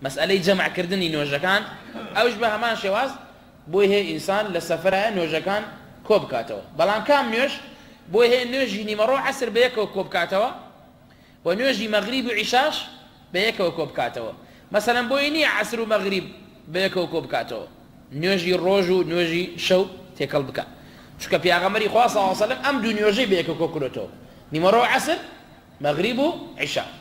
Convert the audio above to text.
مسألة جمع كردني نوجكان أوش بها ما شواز بويه إنسان لسفرها نوجكان كوب كاتوا بلان كام نوش بويه نوجي نمرو عسر بيكو كوب كاتوا ونوجي مغرب وعشاش بيكو كوب كاتوا مثلا بويني عسر ومغرب بيكو كوب كاتوا نوجي روجو نوجي شو تيكل بكا شو كفي أغمري خاصة صلى الله عليه وسلم أم دو نوجي بيكو كوب كروتو نمرو عسر مغرب وعشاء